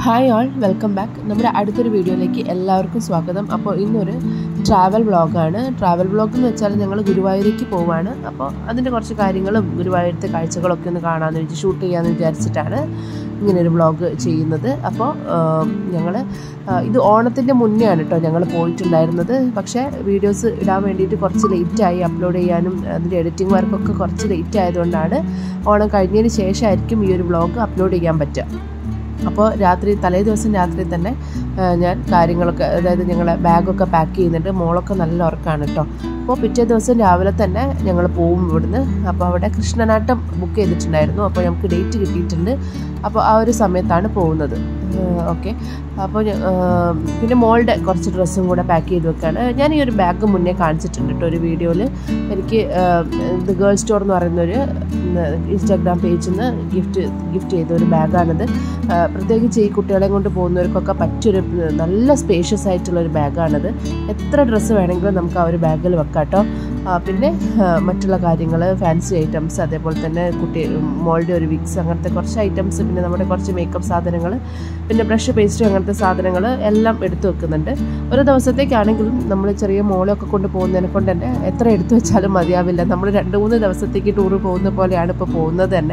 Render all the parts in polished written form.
Hi all, welcome back. നമ്മുടെ അടുത്തൊരു വീഡിയോയിലേക്ക് എല്ലാവർക്കും സ്വാഗതം. അപ്പോൾ ഇന്നൊരു ട്രാവൽ വ്ളോഗാണ്. ട്രാവൽ വ്ളോഗ് എന്ന് വെച്ചാൽ ഞങ്ങൾ ഗുരുവായൂരേക്ക് പോവുകയാണ്. അപ്പോൾ അതിൻ്റെ കുറച്ച് കാര്യങ്ങളും ഗുരുവായൂരത്തെ കാഴ്ചകളൊക്കെ ഒന്ന് കാണാമെന്ന് ഷൂട്ട് ചെയ്യാമെന്ന് വിചാരിച്ചിട്ടാണ് ഇങ്ങനൊരു വ്ളോഗ് ചെയ്യുന്നത്. അപ്പോൾ ഞങ്ങൾ ഇത് ഓണത്തിൻ്റെ മുന്നേ ആണ് കേട്ടോ ഞങ്ങൾ പോയിട്ടുണ്ടായിരുന്നത്. പക്ഷേ വീഡിയോസ് ഇടാൻ വേണ്ടിയിട്ട് കുറച്ച് ലേറ്റായി, അപ്ലോഡ് ചെയ്യാനും അതിൻ്റെ എഡിറ്റിംഗ് വർക്കൊക്കെ കുറച്ച് ലേറ്റ് ആയതുകൊണ്ടാണ് ഓണം കഴിഞ്ഞതിന് ശേഷമായിരിക്കും ഈ ഒരു വ്ളോഗ് അപ്ലോഡ് ചെയ്യാൻ പറ്റുക. അപ്പോൾ തലേ ദിവസം രാത്രി തന്നെ ഞാൻ കാര്യങ്ങളൊക്കെ, അതായത് ഞങ്ങളെ ബാഗൊക്കെ പാക്ക് ചെയ്യുന്നുണ്ട്. മോളൊക്കെ നല്ല ഉറക്കമാണ് കേട്ടോ. അപ്പോൾ പിറ്റേ ദിവസം രാവിലെ തന്നെ ഞങ്ങൾ പോവും ഇവിടുന്ന്. അപ്പോൾ അവിടെ കൃഷ്ണനാട്ടം ബുക്ക് ചെയ്തിട്ടുണ്ടായിരുന്നു. അപ്പോൾ നമുക്ക് ഡേറ്റ് കിട്ടിയിട്ടുണ്ട്. അപ്പോൾ ആ ഒരു സമയത്താണ് പോകുന്നത്. ഓക്കെ, അപ്പോൾ പിന്നെ മോളുടെ കുറച്ച് ഡ്രസ്സും കൂടെ പാക്ക് ചെയ്ത് വെക്കാണ്. ഞാൻ ഈ ഒരു ബാഗ് മുന്നേ കാണിച്ചിട്ടുണ്ട് കേട്ടോ ഒരു വീഡിയോയിൽ. എനിക്ക് ദ ഗേൾ സ്റ്റോർ എന്ന് പറയുന്നൊരു ഇൻസ്റ്റാഗ്രാം പേജിൽ നിന്ന് ഗിഫ്റ്റ് ചെയ്ത ഒരു ബാഗാണിത്. പ്രത്യേകിച്ച് ഈ കുട്ടികളെ കൊണ്ട് പോകുന്നവർക്കൊക്കെ പറ്റിയൊരു നല്ല സ്പേഷ്യസ് ആയിട്ടുള്ളൊരു ബാഗാണിത്. എത്ര ഡ്രസ്സ് വേണമെങ്കിലും നമുക്ക് ആ ഒരു ബാഗിൽ വെക്കാം കേട്ടോ. പിന്നെ മറ്റുള്ള കാര്യങ്ങൾ, ഫാൻസി ഐറ്റംസ്, അതേപോലെ തന്നെ മോളുടെ ഒരു വിക്സ്, അങ്ങനത്തെ കുറച്ച് ഐറ്റംസ്, പിന്നെ നമ്മുടെ കുറച്ച് മേക്കപ്പ് സാധനങ്ങൾ, പിന്നെ ബ്രഷ് പേസ്റ്റ്, അങ്ങനത്തെ സാധനങ്ങൾ എല്ലാം എടുത്തു വെക്കുന്നുണ്ട്. ഒരു ദിവസത്തേക്കാണെങ്കിലും നമ്മൾ ചെറിയ മോളൊക്കെ കൊണ്ട് പോകുന്നതിനെ കൊണ്ട് തന്നെ എത്ര എടുത്തു വെച്ചാലും മതിയാവില്ല. നമ്മൾ 2-3 ദിവസത്തേക്ക് ടൂറ് പോകുന്ന പോലെയാണ് ഇപ്പോൾ പോകുന്നത് തന്നെ.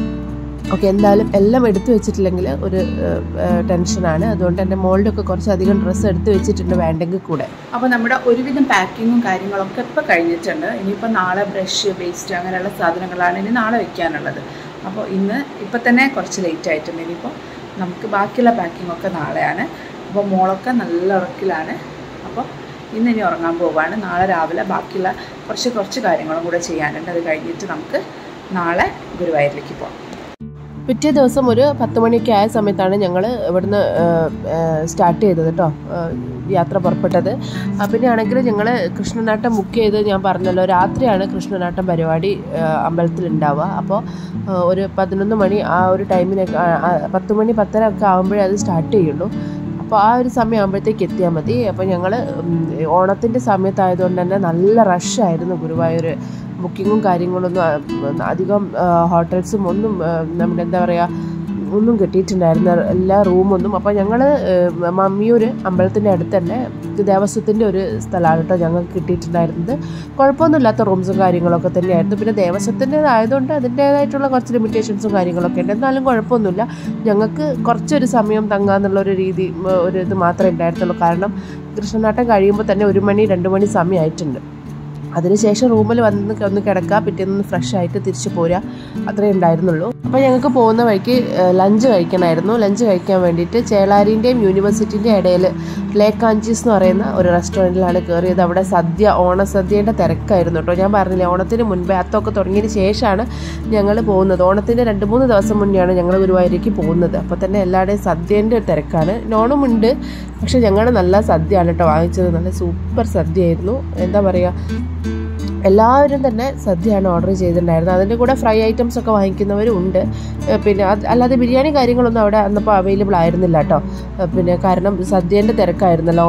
ഓക്കെ, എന്തായാലും എല്ലാം എടുത്തു വെച്ചിട്ടില്ലെങ്കിൽ ഒരു ടെൻഷനാണ്. അതുകൊണ്ട് എൻ്റെ മോളുടെ ഒക്കെ കുറച്ചധികം ഡ്രസ്സ് എടുത്ത് വെച്ചിട്ടുണ്ട് വേണ്ടെങ്കിൽ കൂടെ. അപ്പോൾ നമ്മുടെ ഒരുവിധം പാക്കിങ്ങും കാര്യങ്ങളൊക്കെ ഇപ്പോൾ കഴിഞ്ഞിട്ടുണ്ട്. ഇനിയിപ്പോൾ നാളെ ബ്രഷ്, പേസ്റ്റ് അങ്ങനെയുള്ള സാധനങ്ങളാണ് ഇനി നാളെ വയ്ക്കാനുള്ളത്. അപ്പോൾ ഇപ്പം തന്നെ കുറച്ച് ലേറ്റ് ആയിട്ടുണ്ട്. ഇനിയിപ്പോൾ നമുക്ക് ബാക്കിയുള്ള പാക്കിങ്ങൊക്കെ നാളെയാണ്. അപ്പോൾ മോളൊക്കെ നല്ല ഉറക്കിലാണ്. അപ്പോൾ ഇനി ഉറങ്ങാൻ പോവുകയാണ്. നാളെ രാവിലെ ബാക്കിയുള്ള കുറച്ച് കാര്യങ്ങളും കൂടെ ചെയ്യാനുണ്ട്. അത് കഴിഞ്ഞിട്ട് നമുക്ക് നാളെ ഗുരുവായൂരിലേക്ക് പോകാം. പിറ്റേ ദിവസം ഒരു 10 മണിയൊക്കെ ആയ സമയത്താണ് ഞങ്ങൾ ഇവിടുന്ന് സ്റ്റാർട്ട് ചെയ്തത് കേട്ടോ, യാത്ര പുറപ്പെട്ടത്. പിന്നെ ആണെങ്കിൽ ഞങ്ങൾ കൃഷ്ണനാട്ടം ബുക്ക് ചെയ്ത്, ഞാൻ പറഞ്ഞല്ലോ രാത്രിയാണ് കൃഷ്ണനാട്ടം പരിപാടി അമ്പലത്തിലുണ്ടാവുക. അപ്പോൾ ഒരു 11 മണി ആ ഒരു ടൈമിനൊക്കെ, 10 മണി 10:30 ഒക്കെ ആകുമ്പോഴേ അത് സ്റ്റാർട്ട് ചെയ്യുള്ളൂ. അപ്പോൾ ആ ഒരു സമയം ആകുമ്പോഴത്തേക്ക് എത്തിയാൽ മതി. അപ്പോൾ ഞങ്ങൾ ഓണത്തിൻ്റെ സമയത്തായതുകൊണ്ട് തന്നെ നല്ല റഷായിരുന്നു ഗുരുവായൂർ. ബുക്കിങ്ങും കാര്യങ്ങളൊന്നും അധികം ഹോട്ടൽസും ഒന്നും നമ്മുടെ എന്താ പറയുക ഒന്നും കിട്ടിയിട്ടുണ്ടായിരുന്ന എല്ലാ റൂമൊന്നും. അപ്പോൾ ഞങ്ങൾ മമ്മിയൂർ അമ്പലത്തിൻ്റെ അടുത്ത് തന്നെ ദേവസ്വത്തിൻ്റെ ഒരു സ്ഥലമാണ് കേട്ടോ ഞങ്ങൾക്ക് കിട്ടിയിട്ടുണ്ടായിരുന്നത്. കുഴപ്പമൊന്നുമില്ലാത്ത റൂംസും കാര്യങ്ങളൊക്കെ തന്നെയായിരുന്നു. പിന്നെ ദേവസ്വത്തിൻ്റെതായതുകൊണ്ട് അതിൻ്റേതായിട്ടുള്ള കുറച്ച് ലിമിറ്റേഷൻസും കാര്യങ്ങളൊക്കെ ഉണ്ട്. എന്നാലും കുഴപ്പമൊന്നുമില്ല. ഞങ്ങൾക്ക് കുറച്ചൊരു സമയം തങ്ങാന്നുള്ളൊരു രീതി, ഒരു ഇത് മാത്രമേ ഉണ്ടായിരുന്നുള്ളൂ. കാരണം കൃഷ്ണനാട്ടം കഴിയുമ്പോൾ തന്നെ 1 മണി 2 മണി സമയമായിട്ടുണ്ട്. അതിനുശേഷം റൂമിൽ ഒന്ന് കിടക്കുക, പിറ്റേന്ന് ഫ്രഷ് ആയിട്ട് തിരിച്ചു പോരുക, അത്രേ ഉണ്ടായിരുന്നുള്ളൂ. അപ്പോൾ ഞങ്ങൾക്ക് പോകുന്ന വഴിക്ക് ലഞ്ച് കഴിക്കണമായിരുന്നു. ലഞ്ച് കഴിക്കാൻ വേണ്ടിയിട്ട് ചേളാരിൻ്റെയും യൂണിവേഴ്സിറ്റിൻ്റെയും ഇടയിൽ ലേക്ക് ആഞ്ചീസ് എന്ന് പറയുന്ന ഒരു റെസ്റ്റോറൻറ്റിലാണ് കയറിയത്. അവിടെ ഓണസദ്യയുടെ തിരക്കായിരുന്നു കേട്ടോ. ഞാൻ പറഞ്ഞില്ലേ, ഓണത്തിന് മുൻപേ അത്തമൊക്കെ തുടങ്ങിയതിന് ശേഷമാണ് ഞങ്ങൾ പോകുന്നത്. ഓണത്തിൻ്റെ 2-3 ദിവസം മുന്നെയാണ് ഞങ്ങൾ ഗുരുവായൂരേക്ക് പോകുന്നത്. അപ്പോൾ തന്നെ എല്ലാവരുടെയും സദ്യേൻ്റെ തിരക്കാണ്. നോണും ഉണ്ട്, പക്ഷേ ഞങ്ങൾ നല്ല സദ്യയാണ് കേട്ടോ വാങ്ങിച്ചത്. നല്ല സൂപ്പർ സദ്യയായിരുന്നു. എന്താ പറയുക, എല്ലാവരും തന്നെ സദ്യയാണ് ഓർഡർ ചെയ്തിട്ടുണ്ടായിരുന്നത്. അതിൻ്റെ കൂടെ ഫ്രൈ ഐറ്റംസ് ഒക്കെ വാങ്ങിക്കുന്നവരും ഉണ്ട്. പിന്നെ അല്ലാതെ ബിരിയാണി കാര്യങ്ങളൊന്നും അവിടെ അന്നപ്പോൾ അവൈലബിൾ ആയിരുന്നില്ല കേട്ടോ. പിന്നെ കാരണം സദ്യേൻ്റെ തിരക്കായിരുന്നല്ലോ,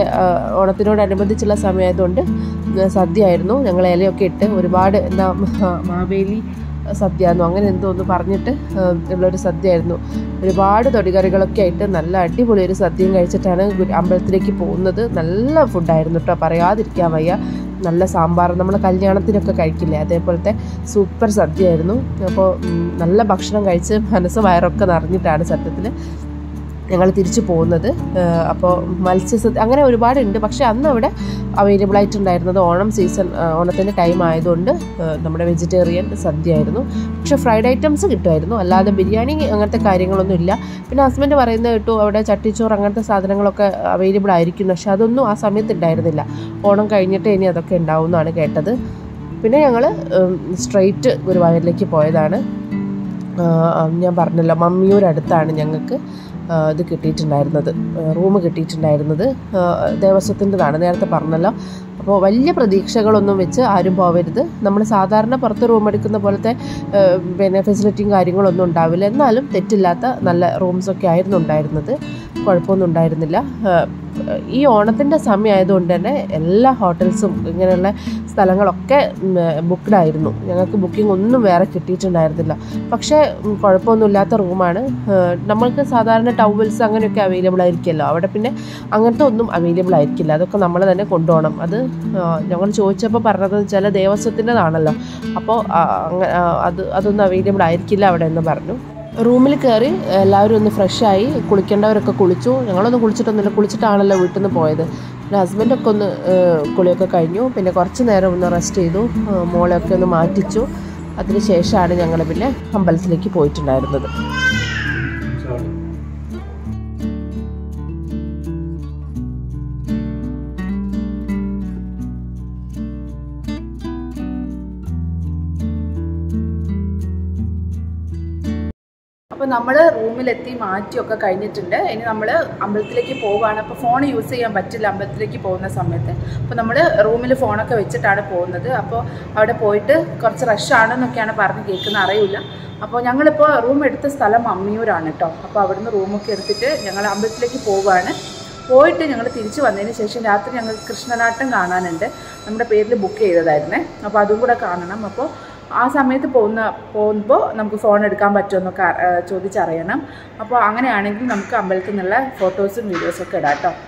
ഓണത്തിനോടനുബന്ധിച്ചുള്ള സമയമായതുകൊണ്ട് സദ്യ ആയിരുന്നു. ഞങ്ങൾ ഇലയൊക്കെ ഇട്ട് ഒരുപാട് മാവേലി സദ്യ എന്നോ അങ്ങനെ എന്തോ ഒന്ന് പറഞ്ഞിട്ട് ഉള്ളൊരു സദ്യയായിരുന്നു. ഒരുപാട് തൊടികറികളൊക്കെ ആയിട്ട് നല്ല അടിപൊളി ഒരു സദ്യയും കഴിച്ചിട്ടാണ് അമ്പലത്തിലേക്ക് പോകുന്നത്. നല്ല ഫുഡായിരുന്നു കേട്ടോ, പറയാതിരിക്കാൻ വയ്യ. നല്ല സാമ്പാർ, നമ്മൾ കല്യാണത്തിനൊക്കെ കഴിക്കില്ലേ അതേപോലത്തെ സൂപ്പർ സദ്യയായിരുന്നു. അപ്പോൾ നല്ല ഭക്ഷണം കഴിച്ച് മനസ്സ് വയറൊക്കെ നിറഞ്ഞിട്ടാണ് സത്യത്തിൽ ഞങ്ങൾ തിരിച്ചു പോകുന്നത്. അപ്പോൾ മത്സ്യസദ്യ അങ്ങനെ ഒരുപാടുണ്ട്. പക്ഷേ അന്ന് അവിടെ അവൈലബിൾ ആയിട്ടുണ്ടായിരുന്നത് ഓണത്തിൻ്റെ ടൈം ആയതുകൊണ്ട് നമ്മുടെ വെജിറ്റേറിയൻ സദ്യ ആയിരുന്നു. പക്ഷേ ഫ്രൈഡ് ഐറ്റംസ് കിട്ടുമായിരുന്നു, അല്ലാതെ ബിരിയാണി അങ്ങനത്തെ കാര്യങ്ങളൊന്നും ഇല്ല. പിന്നെ ഹസ്ബൻഡ് പറയുന്നത് കേട്ടു അവിടെ ചട്ടിച്ചോറ് അങ്ങനത്തെ സാധനങ്ങളൊക്കെ അവൈലബിൾ ആയിരിക്കും. പക്ഷേ അതൊന്നും ആ സമയത്ത് ഉണ്ടായിരുന്നില്ല. ഓണം കഴിഞ്ഞിട്ട് ഇനി അതൊക്കെ ഉണ്ടാവും എന്നാണ് കേട്ടത്. പിന്നെ ഞങ്ങൾ സ്ട്രെയിറ്റ് ഗുരുവായൂരിലേക്ക് പോയതാണ്. ഞാൻ പറഞ്ഞല്ലോ, മമ്മിയൂർ അടുത്താണ് ഞങ്ങൾക്ക് ഇത് കിട്ടിയിട്ടുണ്ടായിരുന്നത്, റൂം കിട്ടിയിട്ടുണ്ടായിരുന്നത്. ദേവസ്വത്തിൻ്റെതാണ്, നേരത്തെ പറഞ്ഞല്ലോ. അപ്പോൾ വലിയ പ്രതീക്ഷകളൊന്നും വെച്ച് ആരും പോവരുത്. നമ്മൾ സാധാരണ പുറത്ത് റൂം എടുക്കുന്ന പോലത്തെ പിന്നെ ഫെസിലിറ്റിയും കാര്യങ്ങളൊന്നും ഉണ്ടാവില്ല. എന്നാലും തെറ്റില്ലാത്ത നല്ല റൂംസൊക്കെ ആയിരുന്നു ഉണ്ടായിരുന്നത്. കുഴപ്പമൊന്നും ഉണ്ടായിരുന്നില്ല. ഈ ഓണത്തിൻ്റെ സമയമായതുകൊണ്ട് തന്നെ എല്ലാ ഹോട്ടൽസും ഇങ്ങനെയുള്ള സ്ഥലങ്ങളൊക്കെ ബുക്ക്ഡായിരുന്നു. ഞങ്ങൾക്ക് ബുക്കിംഗ് ഒന്നും വേറെ കിട്ടിയിട്ടുണ്ടായിരുന്നില്ല. പക്ഷേ കുഴപ്പമൊന്നുമില്ലാത്ത റൂമാണ്. നമ്മൾക്ക് സാധാരണ ടവൽസ് അങ്ങനെയൊക്കെ അവൈലബിൾ ആയിരിക്കുമല്ലോ, അവിടെ പിന്നെ അങ്ങനത്തെ ഒന്നും അവൈലബിൾ ആയിരിക്കില്ല. അതൊക്കെ നമ്മൾ തന്നെ കൊണ്ടുപോകണം. അത് ഞങ്ങൾ ചോദിച്ചപ്പോൾ പറഞ്ഞതെന്ന് വെച്ചാൽ ദേവസ്വത്തിൻ്റെതാണല്ലോ, അപ്പോൾ അതൊന്നും അവൈലബിൾ ആയിരിക്കില്ല അവിടെ എന്ന് പറഞ്ഞു. റൂമിൽ കയറി എല്ലാവരും ഒന്ന് ഫ്രഷായി, കുളിക്കേണ്ടവരൊക്കെ കുളിച്ചു. ഞങ്ങളൊന്നും കുളിച്ചിട്ടൊന്നുമില്ല, കുളിച്ചിട്ടാണല്ലോ വീട്ടിൽ നിന്ന് പോയത്. പിന്നെ ഹസ്ബൻഡൊക്കെ ഒന്ന് കുളിയൊക്കെ കഴിഞ്ഞു. പിന്നെ കുറച്ച് നേരം ഒന്ന് റെസ്റ്റ് ചെയ്തു, മോളെയൊക്കെ ഒന്ന് മാറ്റിച്ചു. അതിന് ശേഷമാണ് ഞങ്ങൾ പിന്നെ അമ്പലത്തിലേക്ക് പോയിട്ടുണ്ടായിരുന്നത്. അപ്പോൾ നമ്മൾ റൂമിലെത്തി മാറ്റിയൊക്കെ കഴിഞ്ഞിട്ടുണ്ട്. ഇനി നമ്മൾ അമ്പലത്തിലേക്ക് പോവുകയാണ്. അപ്പോൾ ഫോൺ യൂസ് ചെയ്യാൻ പറ്റില്ല അമ്പലത്തിലേക്ക് പോകുന്ന സമയത്ത്. അപ്പോൾ നമ്മൾ റൂമിൽ ഫോണൊക്കെ വെച്ചിട്ടാണ് പോകുന്നത്. അപ്പോൾ അവിടെ പോയിട്ട് കുറച്ച് റഷാണെന്നൊക്കെയാണ് പറഞ്ഞ് കേൾക്കുന്നത്, അറിയില്ല. അപ്പോൾ ഞങ്ങളിപ്പോൾ റൂം എടുത്ത സ്ഥലം അമ്മിയൂരാണ് കേട്ടോ. അപ്പോൾ അവിടുന്ന് റൂമൊക്കെ എടുത്തിട്ട് ഞങ്ങൾ അമ്പലത്തിലേക്ക് പോവുകയാണ്. പോയിട്ട് ഞങ്ങൾ തിരിച്ച് വന്നതിന് ശേഷം രാത്രി ഞങ്ങൾക്ക് കൃഷ്ണനാട്ടം കാണാനുണ്ട്. നമ്മുടെ പേരിൽ ബുക്ക് ചെയ്തതായിരുന്നേ. അപ്പോൾ അതും കൂടെ കാണണം. അപ്പോൾ ആ സമയത്ത് പോകുമ്പോൾ നമുക്ക് ഫോൺ എടുക്കാൻ പറ്റുമെന്നൊക്കെ ചോദിച്ചറിയണം. അപ്പോൾ അങ്ങനെയാണെങ്കിൽ നമുക്ക് അമ്പലത്തിൽ നിന്നുള്ള ഫോട്ടോസും വീഡിയോസൊക്കെ ഇടാം കേട്ടോ.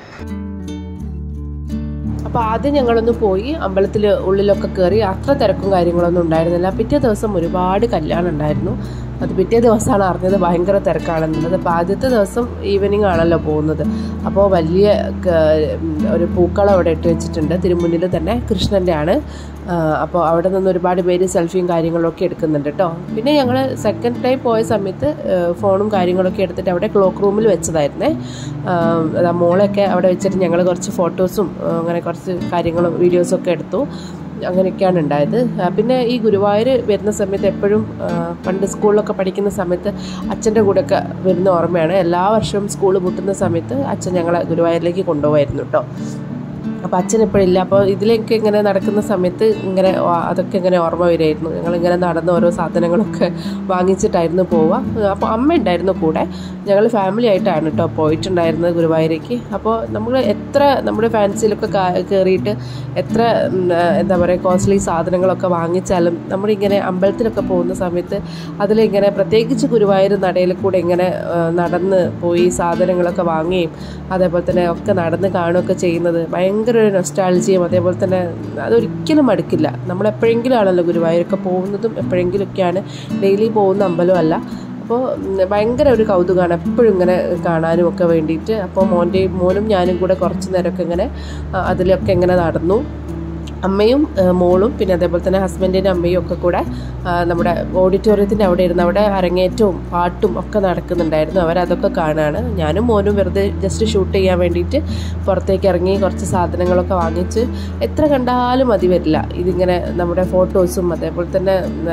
അപ്പോൾ ആദ്യം ഞങ്ങളൊന്ന് പോയി അമ്പലത്തിൽ ഉള്ളിലൊക്കെ കയറി. അത്ര തിരക്കും കാര്യങ്ങളൊന്നും ഉണ്ടായിരുന്നില്ല. പിറ്റേ ദിവസം ഒരുപാട് കല്യാണം ഉണ്ടായിരുന്നു. അത് പിറ്റേ ദിവസമാണ് അറിഞ്ഞത് ഭയങ്കര തിരക്കാണെന്നുള്ളത്. അപ്പോൾ ആദ്യത്തെ ദിവസം ഈവനിങ് ആണല്ലോ പോകുന്നത്. അപ്പോൾ വലിയ ഒരു പൂക്കളം അവിടെ ഇട്ട് വെച്ചിട്ടുണ്ട്. തിരുമുന്നിൽ തന്നെ കൃഷ്ണൻ്റെ ആണ്. അപ്പോൾ അവിടെ നിന്ന് ഒരുപാട് പേര് സെൽഫിയും കാര്യങ്ങളൊക്കെ എടുക്കുന്നുണ്ട് കേട്ടോ. പിന്നെ ഞങ്ങൾ സെക്കൻഡ് ടൈം പോയ സമയത്ത് ഫോണും കാര്യങ്ങളൊക്കെ എടുത്തിട്ട് അവിടെ ക്ലോക്ക് റൂമിൽ വെച്ചതായിരുന്നേ. മോളൊക്കെ അവിടെ വെച്ചിട്ട് ഞങ്ങൾ കുറച്ച് ഫോട്ടോസും അങ്ങനെ കുറച്ച് കാര്യങ്ങളും വീഡിയോസൊക്കെ എടുത്തു. അങ്ങനെയൊക്കെയാണ് ഉണ്ടായത്. പിന്നെ ഈ ഗുരുവായൂർ വരുന്ന സമയത്ത് എപ്പോഴും പണ്ട് സ്കൂളിലൊക്കെ പഠിക്കുന്ന സമയത്ത് അച്ഛൻ്റെ കൂടെയൊക്കെ വരുന്ന ഓർമ്മയാണ്. എല്ലാ വർഷവും സ്കൂൾ പൂട്ടുന്ന സമയത്ത് അച്ഛൻ ഞങ്ങളെ ഗുരുവായൂരിലേക്ക് കൊണ്ടുപോകായിരുന്നു കേട്ടോ. അപ്പോൾ അച്ഛൻ എപ്പോഴില്ല. അപ്പോൾ ഇതിലേക്ക് ഇങ്ങനെ നടക്കുന്ന സമയത്ത് ഇങ്ങനെ അതൊക്കെ ഇങ്ങനെ ഓർമ്മ വരുമായിരുന്നു. ഞങ്ങളിങ്ങനെ നടന്ന് ഓരോ സാധനങ്ങളൊക്കെ വാങ്ങിച്ചിട്ടായിരുന്നു പോവുക. അപ്പോൾ അമ്മ ഉണ്ടായിരുന്നു കൂടെ. ഞങ്ങൾ ഫാമിലി ആയിട്ടാണ് കേട്ടോ പോയിട്ടുണ്ടായിരുന്നത് ഗുരുവായൂരേക്ക്. അപ്പോൾ നമ്മൾ എത്ര നമ്മുടെ ഫാൻസിയിലൊക്കെ കയറിയിട്ട് എത്ര എന്താ പറയുക കോസ്റ്റ്ലി സാധനങ്ങളൊക്കെ വാങ്ങിച്ചാലും നമ്മളിങ്ങനെ അമ്പലത്തിലൊക്കെ പോകുന്ന സമയത്ത് അതിലിങ്ങനെ പ്രത്യേകിച്ച് ഗുരുവായൂർ നടയിൽ കൂടെ ഇങ്ങനെ നടന്ന് പോയി സാധനങ്ങളൊക്കെ വാങ്ങുകയും അതേപോലെ തന്നെ ഒക്കെ നടന്ന് കാണുകയൊക്കെ ചെയ്യുന്നത് ഭയങ്കര ഒരു നൊസ്റ്റാൾജിയും അതേപോലെ തന്നെ അതൊരിക്കലും മടുക്കില്ല. നമ്മളെപ്പോഴെങ്കിലും ആണല്ലോ ഗുരുവായൂരൊക്കെ പോകുന്നതും, എപ്പോഴെങ്കിലുമൊക്കെയാണ്, ഡെയിലി പോകുന്ന അമ്പലമല്ല. അപ്പോൾ ഭയങ്കര ഒരു കൗതുകമാണ് എപ്പോഴും ഇങ്ങനെ കാണാനും ഒക്കെ വേണ്ടിയിട്ട്. അപ്പോൾ മോനും ഞാനും കൂടെ കുറച്ച് നേരമൊക്കെ ഇങ്ങനെ അതിലൊക്കെ ഇങ്ങനെ നടന്നു. അമ്മയും മോളും പിന്നെ അതേപോലെ തന്നെ ഹസ്ബൻഡിൻ്റെ അമ്മയും ഒക്കെ കൂടെ നമ്മുടെ ഓഡിറ്റോറിയത്തിൻ്റെ അവിടെ ഇരുന്ന് അവിടെ അരങ്ങേറ്റവും പാട്ടും ഒക്കെ നടക്കുന്നുണ്ടായിരുന്നു. അവരതൊക്കെ കാണുകയാണ്. ഞാനും മോനും വെറുതെ ജസ്റ്റ് ഷൂട്ട് ചെയ്യാൻ വേണ്ടിയിട്ട് പുറത്തേക്ക് ഇറങ്ങി കുറച്ച് സാധനങ്ങളൊക്കെ വാങ്ങിച്ച് എത്ര കണ്ടാലും മതി വരില്ല. ഇതിങ്ങനെ നമ്മുടെ ഫോട്ടോസും അതേപോലെ തന്നെ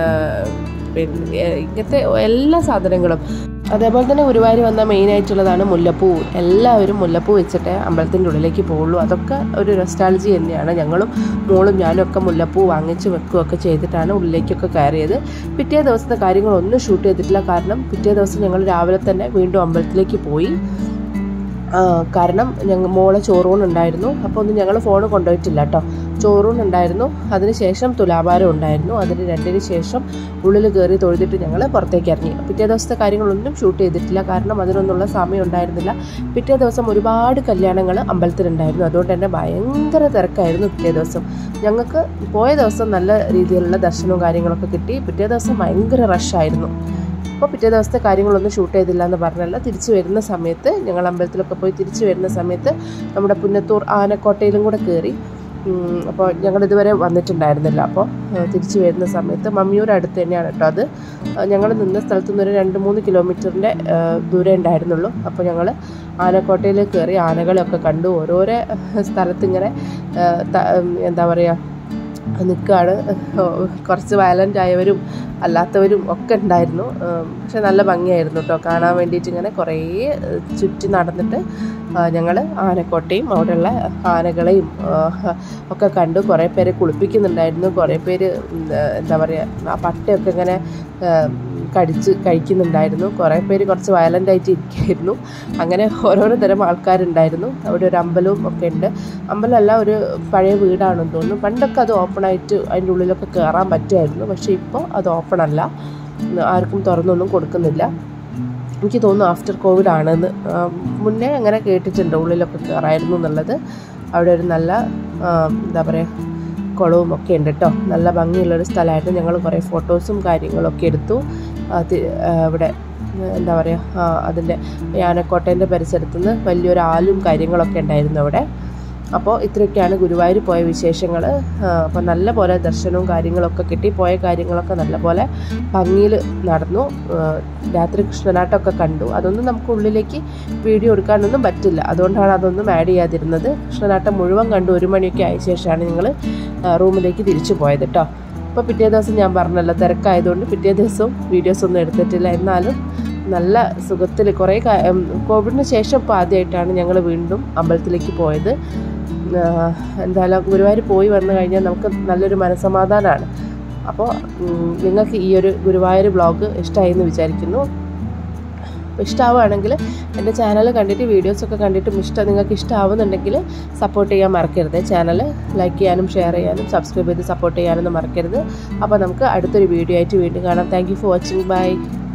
പിന്നെ ഇങ്ങനത്തെ എല്ലാ സാധനങ്ങളും. അതേപോലെ തന്നെ ഗുരുവായൂർ വന്നാൽ മെയിനായിട്ടുള്ളതാണ് മുല്ലപ്പൂ. എല്ലാവരും മുല്ലപ്പൂ വെച്ചിട്ട് അമ്പലത്തിൻ്റെ ഉള്ളിലേക്ക് പോകുള്ളൂ. അതൊക്കെ ഒരു നൊസ്റ്റാൾജി തന്നെയാണ്. ഞങ്ങളും മോളും ഞാനും ഒക്കെ മുല്ലപ്പൂ വാങ്ങിച്ച് വെക്കുകയൊക്കെ ചെയ്തിട്ടാണ് ഉള്ളിലേക്കൊക്കെ കയറിയത്. പിറ്റേ ദിവസത്തെ കാര്യങ്ങളൊന്നും ഷൂട്ട് ചെയ്തിട്ടില്ല. കാരണം പിറ്റേ ദിവസം ഞങ്ങൾ രാവിലെ തന്നെ വീണ്ടും അമ്പലത്തിലേക്ക് പോയി. കാരണം മോളെ ചോറൂണുണ്ടായിരുന്നു. അപ്പോൾ ഒന്നും ഞങ്ങൾ ഫോൺ കൊണ്ടുപോയിട്ടില്ല കേട്ടോ. ചോറൂണുണ്ടായിരുന്നു, അതിനുശേഷം തുലാഭാരം ഉണ്ടായിരുന്നു. അതിന് രണ്ടിന് ശേഷം ഉള്ളിൽ കയറി തൊഴുതിട്ട് ഞങ്ങൾ പുറത്തേക്ക് ഇറങ്ങി. പിറ്റേ ദിവസത്തെ കാര്യങ്ങളൊന്നും ഷൂട്ട് ചെയ്തിട്ടില്ല. കാരണം അതിനൊന്നുള്ള സമയം ഉണ്ടായിരുന്നില്ല. പിറ്റേ ദിവസം ഒരുപാട് കല്യാണങ്ങൾ അമ്പലത്തിലുണ്ടായിരുന്നു. അതുകൊണ്ട് തന്നെ ഭയങ്കര തിരക്കായിരുന്നു പിറ്റേ ദിവസം. ഞങ്ങൾക്ക് പോയ ദിവസം നല്ല രീതിയിലുള്ള ദർശനവും കാര്യങ്ങളൊക്കെ കിട്ടി. പിറ്റേ ദിവസം ഭയങ്കര റഷായിരുന്നു. അപ്പോൾ പിറ്റേ ദിവസത്തെ കാര്യങ്ങളൊന്നും ഷൂട്ട് ചെയ്തില്ല എന്ന് പറഞ്ഞല്ല. തിരിച്ചു വരുന്ന സമയത്ത് ഞങ്ങൾ അമ്പലത്തിലൊക്കെ പോയി തിരിച്ചു വരുന്ന സമയത്ത് നമ്മുടെ പുന്നത്തൂർ ആനക്കോട്ടയിലും കൂടെ കയറി. അപ്പോൾ ഞങ്ങളിതുവരെ വന്നിട്ടുണ്ടായിരുന്നില്ല. അപ്പോൾ തിരിച്ചു വരുന്ന സമയത്ത് മമ്മിയൂർ അടുത്ത് തന്നെയാണ് കേട്ടോ അത്. ഞങ്ങൾ നിന്ന സ്ഥലത്തു നിന്നൊരു 2-3 കിലോമീറ്ററിൻ്റെ ദൂരം ഉണ്ടായിരുന്നുള്ളൂ. അപ്പോൾ ഞങ്ങൾ ആനക്കോട്ടയിൽ കയറി ആനകളെയൊക്കെ കണ്ടു. ഓരോരോ സ്ഥലത്തിങ്ങനെ എന്താ പറയുക നിൽക്കുകയാണ്. കുറച്ച് വയലൻ്റ് ആയവരും അല്ലാത്തവരും ഒക്കെ ഉണ്ടായിരുന്നു. പക്ഷെ നല്ല ഭംഗിയായിരുന്നു കേട്ടോ കാണാൻ വേണ്ടിയിട്ട്. ഇങ്ങനെ കുറേ ചുറ്റി നടന്നിട്ട് ഞങ്ങൾ ആനക്കോട്ടയും അവിടെയുള്ള ആനകളെയും ഒക്കെ കണ്ടു. കുറേ പേര് കുളിപ്പിക്കുന്നുണ്ടായിരുന്നു. കുറേ പേര് എന്താ പറയുക ആ പട്ടയൊക്കെ ഇങ്ങനെ കടിച്ച് കഴിക്കുന്നുണ്ടായിരുന്നു. കുറേ പേര് കുറച്ച് വയലൻ്റായിട്ട് ഇരിക്കുകയായിരുന്നു. അങ്ങനെ ഓരോരോ തരം ആൾക്കാരുണ്ടായിരുന്നു. അവിടെ ഒരു അമ്പലവും ഒക്കെ ഉണ്ട്. അമ്പലമല്ല, ഒരു പഴയ വീടാണെന്ന് തോന്നുന്നു. പണ്ടൊക്കെ അത് ഓപ്പണായിട്ട് അതിൻ്റെ ഉള്ളിലൊക്കെ കയറാൻ പറ്റുമായിരുന്നു. പക്ഷേ ഇപ്പോൾ അത് ഓപ്പണല്ല, ആർക്കും തുറന്നൊന്നും കൊടുക്കുന്നില്ല. എനിക്ക് തോന്നുന്നു ആഫ്റ്റർ കോവിഡ് ആണെന്ന്. മുന്നേ അങ്ങനെ കേട്ടിട്ടുണ്ട് ഉള്ളിലൊക്കെ കയറായിരുന്നു എന്നുള്ളത്. അവിടെ ഒരു നല്ല എന്താ പറയുക കുളവും ഒക്കെ ഉണ്ട് കേട്ടോ. നല്ല ഭംഗിയുള്ളൊരു സ്ഥലമായിരുന്നു. ഞങ്ങൾ കുറേ ഫോട്ടോസും കാര്യങ്ങളൊക്കെ എടുത്തു. ഇവിടെ എന്താ പറയുക അതിൻ്റെ ആനക്കോട്ടേൻ്റെ പരിസരത്തു നിന്ന് വലിയൊരു ആലും കാര്യങ്ങളൊക്കെ ഉണ്ടായിരുന്നു അവിടെ. അപ്പോൾ ഇത്രയൊക്കെയാണ് ഗുരുവായൂർ പോയ വിശേഷങ്ങൾ. അപ്പോൾ നല്ല പോലെ ദർശനവും കാര്യങ്ങളൊക്കെ കിട്ടി. പോയ കാര്യങ്ങളൊക്കെ നല്ല പോലെ ഭംഗിയിൽ നടന്നു. രാത്രി കൃഷ്ണനാട്ടമൊക്കെ കണ്ടു. അതൊന്നും നമുക്ക് ഉള്ളിലേക്ക് വീഡിയോ എടുക്കാനൊന്നും പറ്റില്ല, അതുകൊണ്ടാണ് അതൊന്നും ആഡ് ചെയ്യാതിരുന്നത്. കൃഷ്ണനാട്ടം മുഴുവൻ കണ്ടു. 1 മണിയൊക്കെ ആയ ശേഷമാണ് ഞങ്ങൾ റൂമിലേക്ക് തിരിച്ചു പോയത് കേട്ടോ. അപ്പോൾ പിറ്റേ ദിവസം ഞാൻ പറഞ്ഞല്ലോ തിരക്കായതുകൊണ്ട് പിറ്റേ ദിവസവും വീഡിയോസൊന്നും എടുത്തിട്ടില്ല. എന്നാലും നല്ല സുഖത്തിൽ കുറേ കോവിഡിന് ശേഷം ഇപ്പോൾ ആദ്യമായിട്ടാണ് ഞങ്ങൾ വീണ്ടും അമ്പലത്തിലേക്ക് പോയത്. എന്തായാലും ഗുരുവായൂർ പോയി വന്നു കഴിഞ്ഞാൽ നമുക്ക് നല്ലൊരു മനസ്സമാധാനമാണ്. അപ്പോൾ നിങ്ങൾക്ക് ഈ ഒരു ഗുരുവായൂർ വ്ളോഗ് ഇഷ്ടമായി എന്ന് വിചാരിക്കുന്നു. അപ്പോൾ ഇഷ്ടമാവുകയാണെങ്കിൽ എൻ്റെ ചാനൽ കണ്ടിട്ട് വീഡിയോസൊക്കെ കണ്ടിട്ടും നിങ്ങൾക്ക് ഇഷ്ടമാവുന്നുണ്ടെങ്കിൽ സപ്പോർട്ട് ചെയ്യാൻ മറക്കരുത്. ചാനൽ ലൈക്ക് ചെയ്യാനും ഷെയർ ചെയ്യാനും സബ്സ്ക്രൈബ് ചെയ്ത് സപ്പോർട്ട് ചെയ്യാനൊന്നും മറക്കരുത്. അപ്പോൾ നമുക്ക് അടുത്തൊരു വീഡിയോ ആയിട്ട് വീണ്ടും കാണാം. Thank you for watching. By.